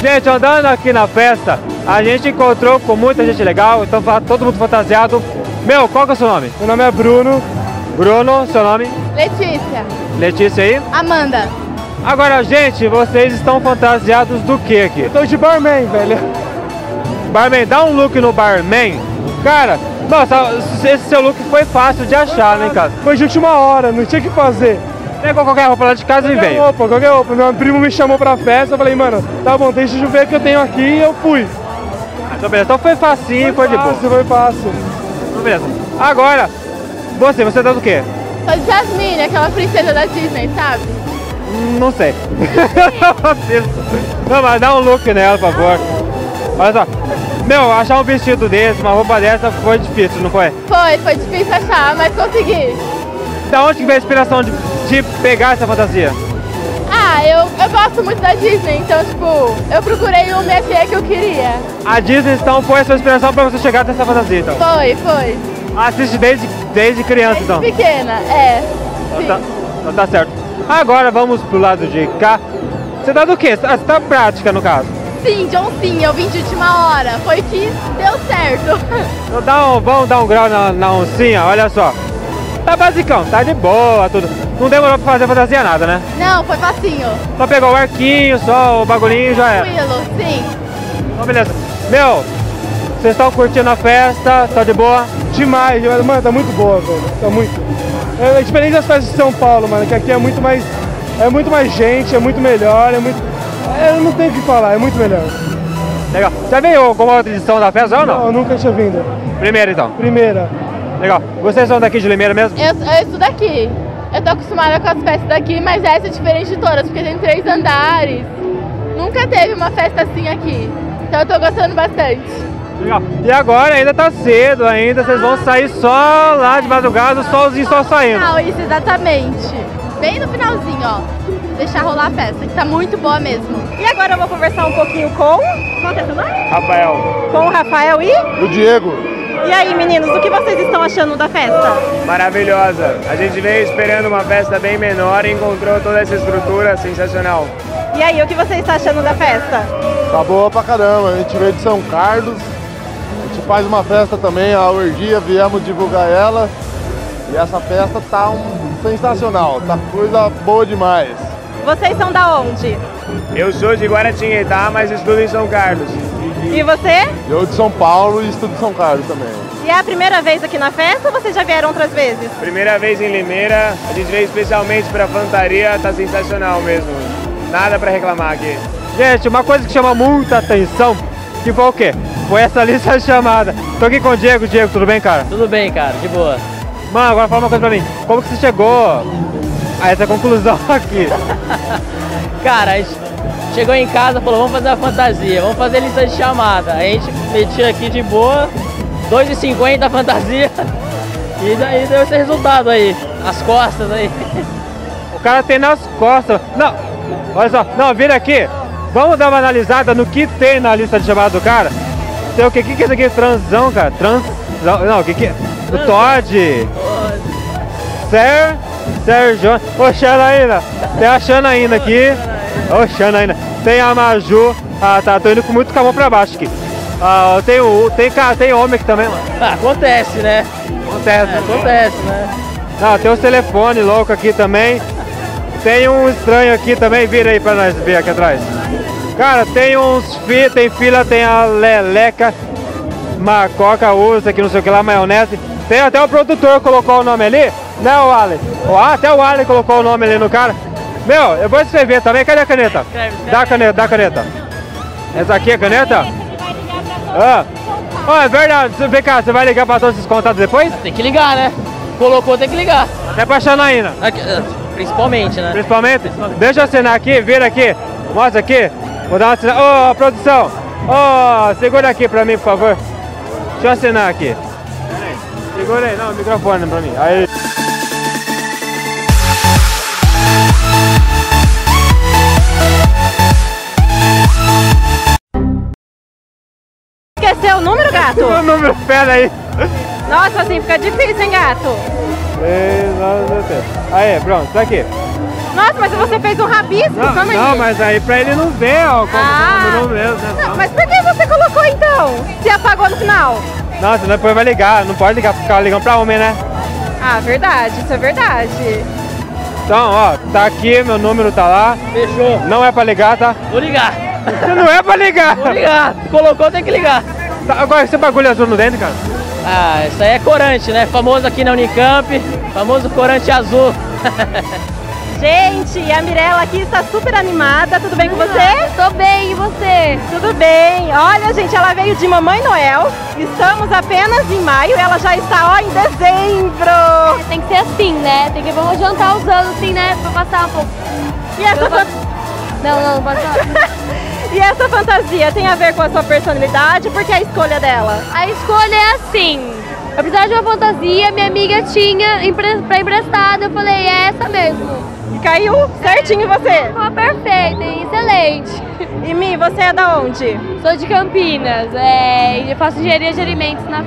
Gente, andando aqui na festa, a gente encontrou com muita gente legal, então todo mundo fantasiado. Meu, qual que é o seu nome? Meu nome é Bruno. Bruno, seu nome? Letícia. Letícia aí? Amanda. Agora, gente, vocês estão fantasiados do que aqui? Eu tô de barman, velho. Barman, dá um look no barman. Cara, nossa, esse seu look foi fácil de achar, né, cara? Foi de última hora, não tinha o que fazer. Pegou qualquer roupa lá de casa e veio. Qualquer roupa. Meu primo me chamou pra festa, eu falei, mano, tá bom, deixa eu ver o que eu tenho aqui e eu fui. Então, beleza. Então foi facinho, foi de boa. Foi fácil. Então, beleza. Agora, você tá do quê? Sou de Jasmine, aquela princesa da Disney, sabe? Não sei. Não, mas dá um look nela, por favor. Olha só. Meu, achar um vestido desse, uma roupa dessa foi difícil, não foi? Foi difícil achar, mas consegui. Da onde que veio a inspiração de pegar essa fantasia? Ah, eu gosto muito da Disney, então, tipo, eu procurei um métier que eu queria. A Disney, então, foi a sua inspiração pra você chegar nessa fantasia, então? Foi. Assiste desde criança, então? Desde pequena, é. Então tá certo. Agora vamos pro lado de cá. Você tá do quê? Você tá prática, no caso? Sim, de oncinha, eu vim de última hora. Foi que deu certo. Então vamos dar um grau na oncinha, olha só. Tá basicão, tá de boa, tudo. Não demorou pra fazer fantasia nada, né? Não, foi facinho. Só pegou o arquinho, só o bagulhinho já era. Tranquilo, sim. Então beleza. Meu, vocês estão curtindo a festa, tá de boa? Demais, mano, tá muito boa, velho. Tá muito. É diferente das festas de São Paulo, mano, que aqui é muito mais gente, é muito melhor, eu não tenho o que falar, é muito melhor. Legal. Já veio alguma outra edição da festa ou não? Não, eu nunca tinha vindo. Primeira então? Primeira. Legal. Vocês são daqui de Limeira mesmo? Eu estudo aqui. Eu tô acostumada com as festas daqui, mas essa é diferente de todas, porque tem 3 andares. Nunca teve uma festa assim aqui. Então eu tô gostando bastante. Legal. E agora ainda tá cedo ainda, vocês vão sair só lá de madrugada, o solzinho só saindo. Não, isso, exatamente. Bem no finalzinho, ó. Deixar rolar a festa, que tá muito boa mesmo. E agora eu vou conversar um pouquinho com... Qual que é seu nome? Rafael. Com o Rafael e... O Diego. E aí, meninos, o que vocês estão achando da festa? Maravilhosa. A gente veio esperando uma festa bem menor e encontrou toda essa estrutura sensacional. E aí, o que você está achando da festa? Tá boa pra caramba. A gente veio de São Carlos. A gente faz uma festa também, a Alergia, viemos divulgar ela. E essa festa tá sensacional, tá coisa boa demais. Vocês são da onde? Eu sou de Guaratinguetá, mas estudo em São Carlos. E você? Eu de São Paulo e estudo em São Carlos também. E é a primeira vez aqui na festa ou vocês já vieram outras vezes? Primeira vez em Limeira, a gente veio especialmente pra Fantaria, tá sensacional mesmo. Nada pra reclamar aqui. Gente, uma coisa que chama muita atenção, que foi o quê? Foi essa lista de chamada. Tô aqui com o Diego. Diego, tudo bem, cara? Tudo bem, cara, de boa. Mano, agora fala uma coisa pra mim. Como que você chegou a essa conclusão aqui? Cara, a gente chegou em casa e falou, vamos fazer uma fantasia, vamos fazer lista de chamada. A gente metia aqui de boa, R$2,50 a fantasia. E daí deu esse resultado aí, as costas aí. O cara tem nas costas. Não, olha só, não, vira aqui. Vamos dar uma analisada no que tem na lista de chamada do cara. Tem o que? O que é isso aqui? Transão, cara? Não, o que é? O Todd. Sérgio. Ô, Xanaína. Tem a Xanaína aqui. Ô, Xanaína. Tem a Maju. Ah, tá. Tô indo com muito camão pra baixo aqui. Ah, tem homem aqui também, mano. Ah, acontece, né? Acontece, né? Não, tem os telefones loucos aqui também. Tem um estranho aqui também. Vira aí pra nós ver aqui atrás. Cara, tem tem fila, tem a Leleca, Macoca, usa que não sei o que lá, maionese. Tem até o produtor que colocou o nome ali, né, o Allen? Até o Allen colocou o nome ali no cara. Meu, eu vou escrever também, cadê a caneta? Dá a caneta. Essa aqui é a caneta? É verdade, vem cá, você vai ligar pra todos esses contatos depois? Tem que ligar, né? Colocou, tem que ligar. Até pra Xanaína. Principalmente, né? Principalmente? Deixa eu assinar aqui, vira aqui, mostra aqui. Vou dar uma assinada. Ô, produção! Ô, segura aqui pra mim, por favor. Deixa eu assinar aqui. Segura aí, não, o microfone pra mim. Aí. Esqueceu o número, gato? O número, pera aí. Nossa, assim fica difícil, hein, gato? 3, 9, 10. Aí, pronto, tá aqui. Nossa, mas você fez um rabisco? Não, Calma aí. não, mas aí pra ele não ver, ó, como o nome mesmo, né? Não, mas por que você colocou então? Se apagou no final? Nossa, depois vai ligar, não pode ligar, ficar ligando pra homem, né? Ah, verdade, isso é verdade. Então, ó, tá aqui, meu número tá lá. Fechou. Não é pra ligar, tá? Vou ligar. Não é pra ligar! Vou ligar. Colocou, tem que ligar. Tá, agora, esse bagulho azul no dente, cara? Ah, isso aí é corante, né? Famoso aqui na Unicamp. Famoso corante azul. Gente, a Mirella aqui está super animada. Tudo bem com você? Tô bem, e você? Tudo bem. Olha, gente, ela veio de Mamãe Noel. Estamos apenas em maio e ela já está, ó, em dezembro. Tem que ser assim, né? Tem que vamos adiantar os anos, assim, né? Pra passar um pouco. E essa, Não pode falar. e essa fantasia tem a ver com a sua personalidade? Por que a escolha dela? A escolha é assim. Eu precisava de uma fantasia, minha amiga tinha pra emprestada. Eu falei, é essa mesmo. E caiu certinho em você. Ficou perfeita, excelente. E Mi, você é da onde? Sou de Campinas, e eu faço engenharia de alimentos na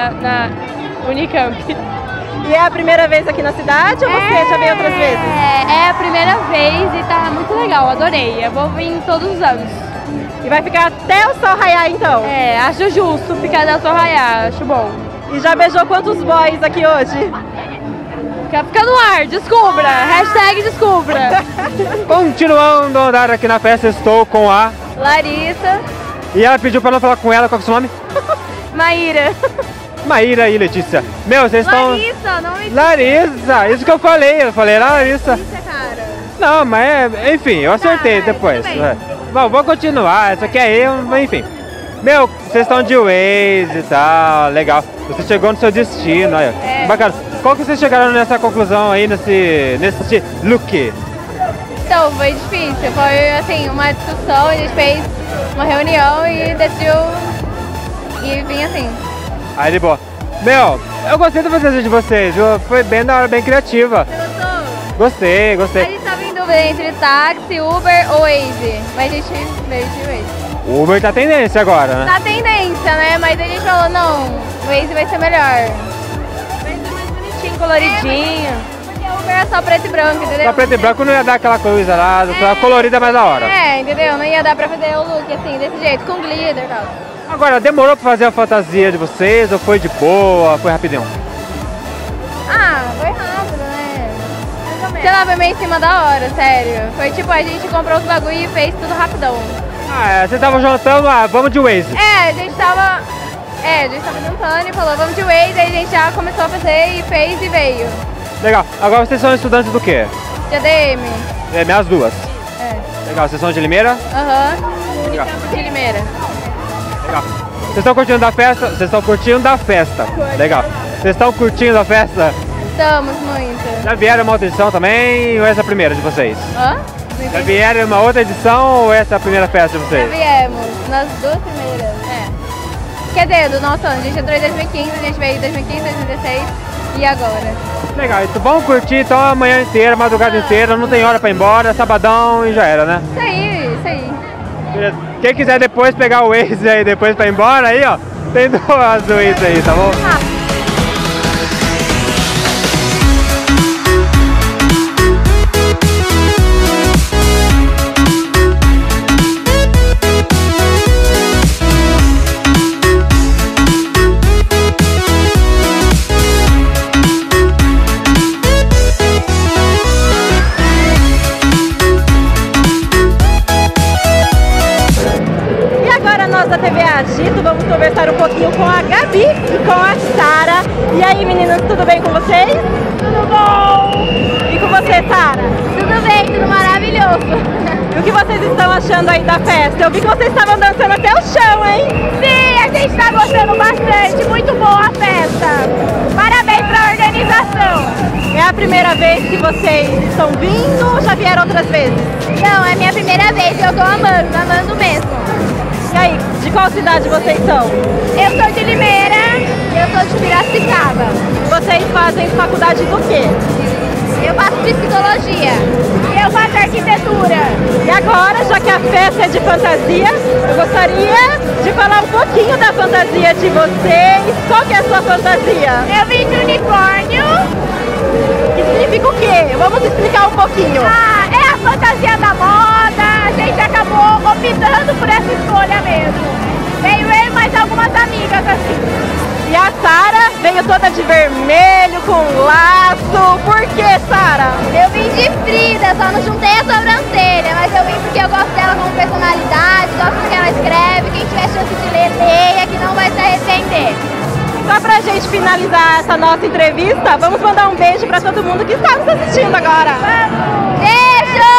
Unicamp. E é a primeira vez aqui na cidade ou você já veio outras vezes? É a primeira vez e tá muito legal, adorei. Eu vou vir todos os anos. E vai ficar até o sol raiar então? É, acho justo ficar da sua raiar, acho bom. E já beijou quantos boys aqui hoje? Fica no ar, descubra, hashtag descubra. Continuando a andar aqui na festa, estou com a... Larissa, E ela pediu pra não falar com ela, qual que é o seu nome? Maíra. Maíra e Letícia. Meu, vocês estão... Larissa, não me Larissa, isso que eu falei Larissa. cara. Não, mas enfim, eu acertei depois. tudo bem. É. Bom, vou continuar, isso aqui é eu, mas enfim. Meu, vocês estão de Waze e tal, legal. Você chegou no seu destino, olha. Bacana. Qual que vocês chegaram nessa conclusão aí, nesse look? Então, foi difícil, foi assim, uma discussão, a gente fez uma reunião e decidiu e vim assim. Aí de boa. Meu, eu gostei da fantasia de vocês, viu? Foi bem da hora, bem criativa. Você gostou? Gostei. A gente tava em dúvida entre táxi, Uber ou Waze, mas a gente veio de Waze. O Uber tá tendência agora, né? Tá tendência, né? Mas a gente falou, não, o Waze vai ser melhor. Vai ser mais bonitinho, coloridinho. Porque o Uber é só preto e branco, entendeu? Só preto e branco não ia dar aquela coisa lá, aquela colorida mais da hora. É, entendeu? Não ia dar pra fazer o look assim, desse jeito, com glitter e tal. Agora, demorou pra fazer a fantasia de vocês ou foi de boa, foi rapidão? Ah, foi rápido, né? Sei lá, foi meio em cima da hora, sério. Foi tipo, a gente comprou os bagulho e fez tudo rapidão. Ah, vocês estavam juntando, vamos de Waze. A gente tava juntando e falou, vamos de Waze, aí a gente já começou a fazer e fez e veio. Legal. Agora vocês são estudantes do quê? De ADM. É, as duas. É. Legal, vocês são de Limeira? Aham. Legal. De Limeira. Legal. Vocês estão curtindo da festa? Vocês estão curtindo da festa. Legal. Vocês estão curtindo a festa? Estamos muito. Já vieram uma outra edição também ou essa é a primeira de vocês? Hã? Já vieram uma outra edição ou essa é a primeira festa de Já vocês? viemos, nas duas primeiras. É. Quer dizer, do nosso ano, a gente entrou em 2015, a gente veio em 2015, 2016 e agora. Legal, então vamos curtir então a manhã inteira, a madrugada inteira, não tem hora pra ir embora, sabadão e já era, né? Isso aí, isso aí. Beleza. Quem quiser depois pegar o Waze aí depois pra ir embora aí, ó, tem duas Waze aí, tá bom? Da TV Agito, vamos conversar um pouquinho com a Gabi e com a Sara. E aí, meninas, tudo bem com vocês? Tudo bom? E com você, Sara? Tudo bem, tudo maravilhoso. E o que vocês estão achando aí da festa? Eu vi que vocês estavam dançando até o chão, hein? Sim, a gente está gostando bastante, muito boa a festa. Parabéns para a organização. É a primeira vez que vocês estão vindo ou já vieram outras vezes? Não, é a minha primeira vez e eu tô amando mesmo. E aí, de qual cidade vocês são? Eu sou de Limeira e eu sou de Piracicaba. Vocês fazem faculdade do quê? Eu faço psicologia e eu faço arquitetura. E agora, já que a festa é de fantasia, eu gostaria de falar um pouquinho da fantasia de vocês. Qual que é a sua fantasia? Eu vim de unicórnio. significa o quê? Vamos explicar um pouquinho. Ah, é a fantasia da moda, a gente acabou optando por essa escolha mesmo. Veio eu e mais algumas amigas assim. E a Sara veio toda de vermelho, com laço. Por que, Sara? Eu vim de Frida, só não juntei a sobrancelha, mas eu vim porque eu gosto dela como personalidade, gosto do que ela escreve, quem tiver chance de ler, leia, que não vai se arrepender. Só pra gente finalizar essa nossa entrevista, vamos mandar um beijo pra todo mundo que está nos assistindo agora. Beijo!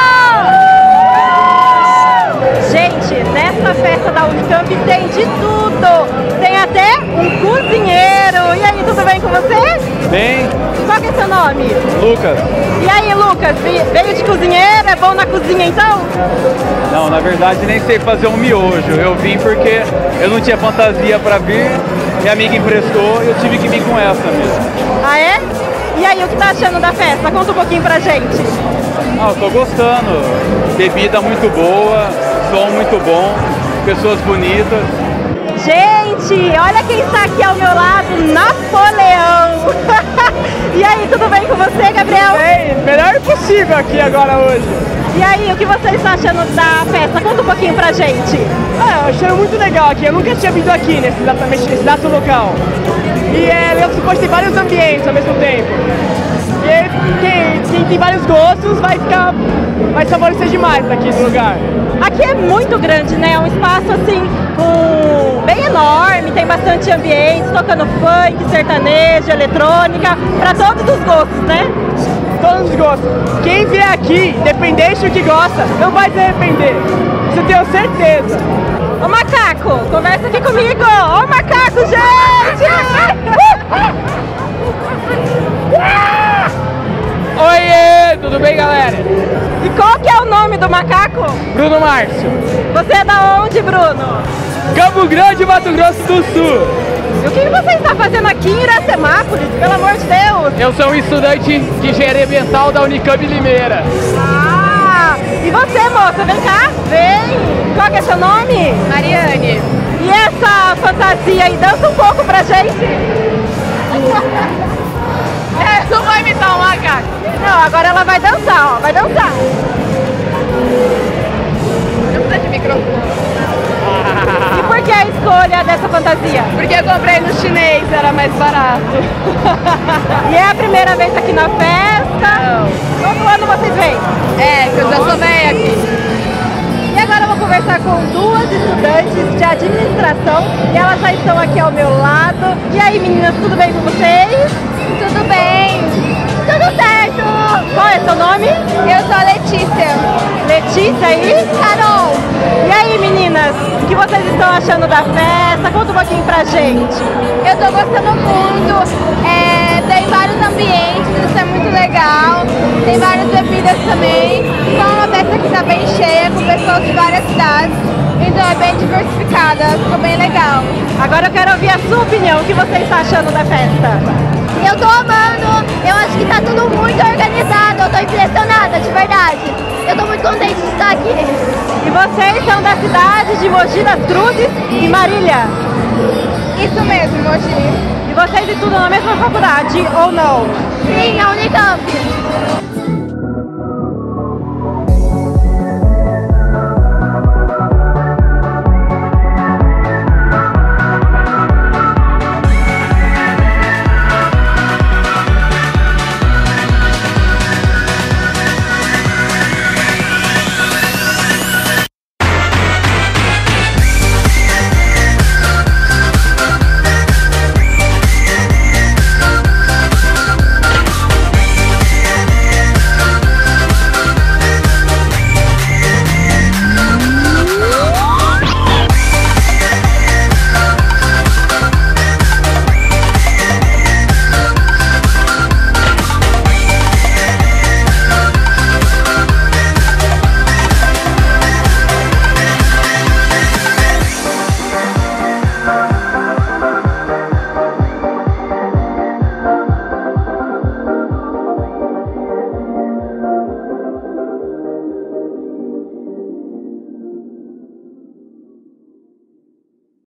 Gente, nessa festa da Unicamp tem de tudo. Tem até um cozinheiro. E aí, tudo bem com você? Bem. Qual que é seu nome? Lucas. E aí, Lucas, veio de cozinheiro? É bom na cozinha então? Não, na verdade nem sei fazer um miojo. Eu vim porque eu não tinha fantasia pra vir. Minha amiga emprestou e eu tive que vir com essa mesmo. Ah, é? E aí, o que tá achando da festa? Conta um pouquinho pra gente. Ah, eu tô gostando. Bebida muito boa, som muito bom, pessoas bonitas. Gente, olha quem está aqui ao meu lado, Napoleão. E aí, tudo bem com você, Gabriel? Bem, melhor possível aqui agora hoje. E aí, o que você está achando da festa? Conta um pouquinho pra gente. Ah, eu achei muito legal aqui, eu nunca tinha vindo aqui nesse exato local. E é legal que você pode ter vários ambientes ao mesmo tempo. E aí, quem tem vários gostos vai se favorecer demais aqui no lugar. Aqui é muito grande, né? É um espaço assim, bem enorme, tem bastante ambiente, tocando funk, sertanejo, eletrônica, para todos os gostos, né? Todos os gostos. Quem vier aqui, independente do que gosta, não vai se arrepender. Isso eu tenho certeza. Ô Macaco, conversa aqui comigo. Ô Macaco, gente! Oiê, tudo bem, galera? E qual que é o nome do macaco? Bruno Márcio. Você é da onde, Bruno? Campo Grande, Mato Grosso do Sul. E o que você está fazendo aqui em Iracemápolis, pelo amor de Deus? Eu sou um estudante de engenharia ambiental da Unicamp Limeira. Ah, e você, moça, vem cá, vem. Qual que é seu nome? Mariane. E essa fantasia aí, dança um pouco pra gente. Não vai imitar um macaco. Não, agora ela vai dançar, ó, vai dançar. Não precisa de microfone. E por que a escolha dessa fantasia? Porque eu comprei no chinês, era mais barato. E é a primeira vez aqui na festa? Não. Todo ano vocês vêm? É, que eu já sou velha aqui. E agora eu vou conversar com duas estudantes de administração e elas já estão aqui ao meu lado. E aí, meninas, tudo bem com vocês? Tudo bem? Tudo certo! Qual é seu nome? Eu sou a Letícia. Letícia e Carol. E aí, meninas, o que vocês estão achando da festa? Conta um pouquinho pra gente. Eu tô gostando muito. Tem vários ambientes, isso é muito legal. Tem várias bebidas também. Então é uma festa que tá bem cheia, com pessoas de várias cidades. Então é bem diversificada, ficou bem legal. Agora eu quero ouvir a sua opinião. O que você está achando da festa? Eu tô amando, eu acho que tá tudo muito organizado, eu tô impressionada, de verdade. Eu tô muito contente de estar aqui. E vocês são da cidade de Mogi das Cruzes e Marília? Isso mesmo, Mogi. E vocês estudam na mesma faculdade ou não? Sim, a Unicamp.